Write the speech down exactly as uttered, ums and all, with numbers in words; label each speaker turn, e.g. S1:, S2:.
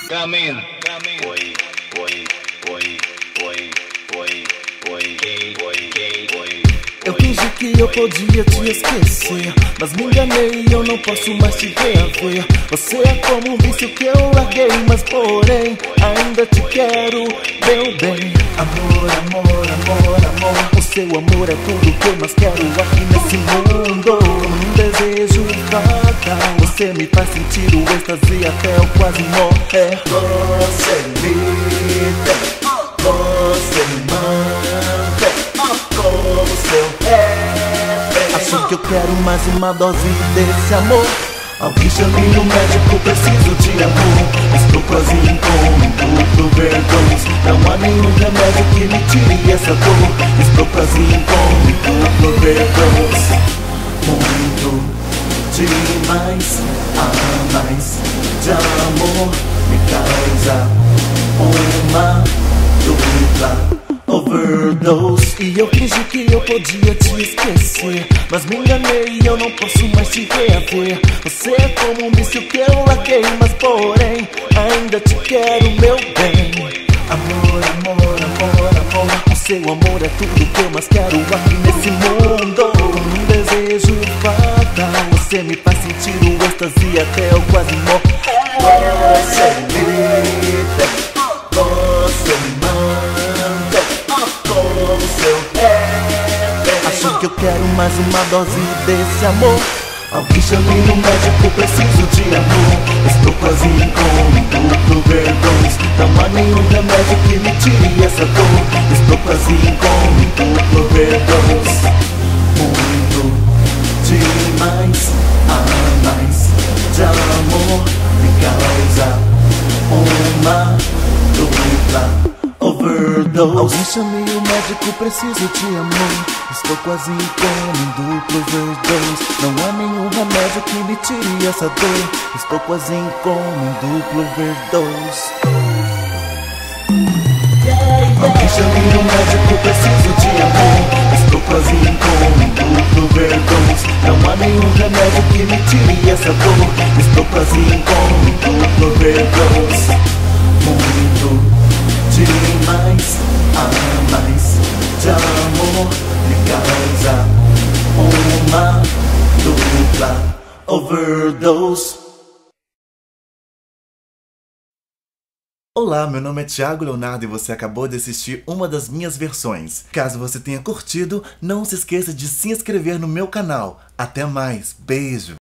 S1: Caminho, caminho. Oi, oi, oi, oi, oi, oi, oi, oi.
S2: Eu fingi que eu podia te esquecer, mas me enganei e eu não posso mais te ver a ver. Você é como um vício que eu larguei, mas porém ainda te quero, meu bem. Amor, amor, amor, amor, o seu amor é tudo que eu mais quero aqui nesse mundo. Como um desejo fatal, você me faz sentir o êxtase até eu quase morrer. Você me tem, você me mantém como seu rei. Acho que eu quero mais uma dose desse amor. Alguém chame um médico, preciso de amor. Estou quase com duplo overdose. Não há nenhum remédio que me tire essa dor. Estou quase com duplo overdose. Muito demais, a mais de amor me causa uma dupla overdose. E eu fingi que eu podia te esquecer, mas me enganei e eu não posso mais te ver a ver. Você é como um vício que eu larguei, mas porém ainda te quero, meu bem. Amor, amor, amor, amor, o seu amor é tudo que eu mais quero aqui nesse mundo. Com um desejo fatal, você me faz sentir o êxtase até eu quase morrer. Você me tem, você me mantém como seu rei. Acho que eu quero mais uma dose desse amor. Alguém chame um médico, preciso de amor. Estou quase com duplo overdose. Não há nenhum remédio que me tire essa dor. Estou quase com duplo overdose. Muito demais, a mais de amor me causa uma dupla overdose. Alguém chame o médico, preciso de amor. Estou quase com um duplo overdose. Não há nenhum remédio que me tire essa dor. Estou quase com um duplo overdose. Alguém chame um médico, preciso de amor. Estou quase com um duplo overdose. Não há nenhum remédio que me tire essa dor. Estou quase com um duplo overdose. Muito demais, a mais de amor me causa uma dupla overdose. Olá, meu nome é Thiago Leonardo e você acabou de assistir uma das minhas versões. Caso você tenha curtido, não se esqueça de se inscrever no meu canal. Até mais, beijo!